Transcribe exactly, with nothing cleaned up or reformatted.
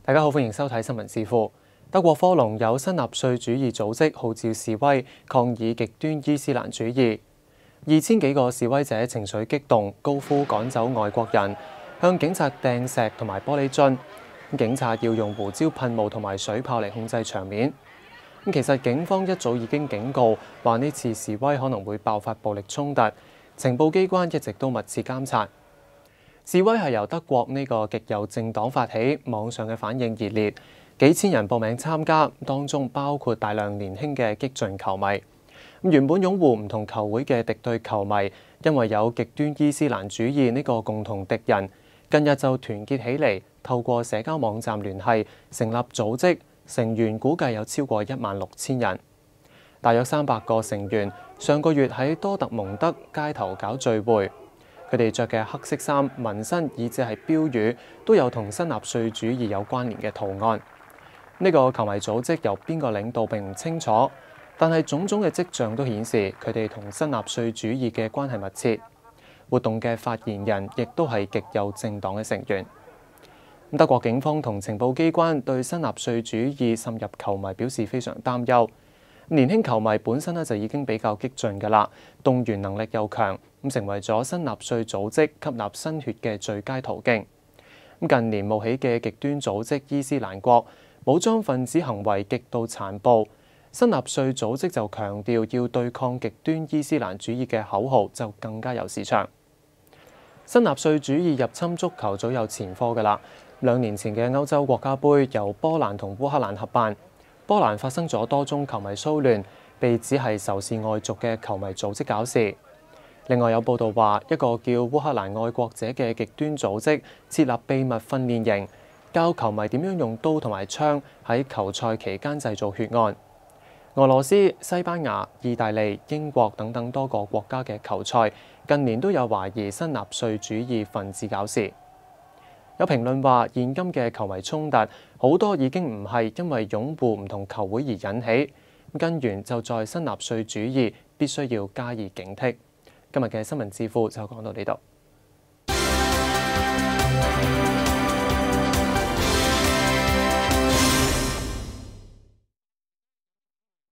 大家好，歡迎收睇新聞智庫。德國科隆有新納粹主義組織號召示威，抗議極端伊斯蘭主義。二千幾個示威者情緒激動，高呼趕走外國人，向警察掟石同埋玻璃樽。警察要用胡椒噴霧同埋水炮嚟控制場面。咁其實警方一早已經警告，話呢次示威可能會爆發暴力衝突。情報機關一直都密切監察。示威係由德國呢個極右政黨發起，網上嘅反應熱烈，幾千人報名參加，當中包括大量年輕嘅激進球迷。原本擁護唔同球會嘅敵對球迷，因為有極端伊斯蘭主義呢個共同敵人，近日就團結起嚟，透過社交網站聯繫，成立組織，成員估計有超過一萬六千人。大約三百個成員上個月喺多特蒙德街頭搞聚會。佢哋着嘅黑色衫、紋身以至係標語，都有同新納粹主義有關聯嘅圖案。呢個球迷組織由邊個領導並唔清楚，但係種種嘅跡象都顯示佢哋同新納粹主義嘅關係密切。活動嘅發言人亦都係極右政黨嘅成員。德國警方同情報機關對新納粹主義滲入球迷表示非常擔憂。年輕球迷本身咧就已經比較激進㗎啦，動員能力又強，咁成為咗新納粹組織吸納新血嘅最佳途徑。咁近年冒起嘅極端組織伊斯蘭國，武裝分子行為極度殘暴，新納粹組織就強調要對抗極端伊斯蘭主義嘅口號就更加有市場。新納粹主義入侵足球早有前科㗎啦，兩年前嘅歐洲國家杯由波蘭同烏克蘭合辦。波蘭發生咗多宗球迷騷亂，被指係仇視外族嘅球迷組織搞事。另外有報道話，一個叫烏克蘭愛國者嘅極端組織設立秘密訓練營，教球迷點樣用刀同埋槍喺球賽期間製造血案。俄羅斯、西班牙、意大利、英國等等多個國家嘅球賽近年都有懷疑新納粹主義分子搞事。有評論話，現今嘅球迷衝突好多已經唔係因為擁護唔同球會而引起，根源就在新納粹主義，必須要加以警惕。今日嘅新聞智庫就講到呢度。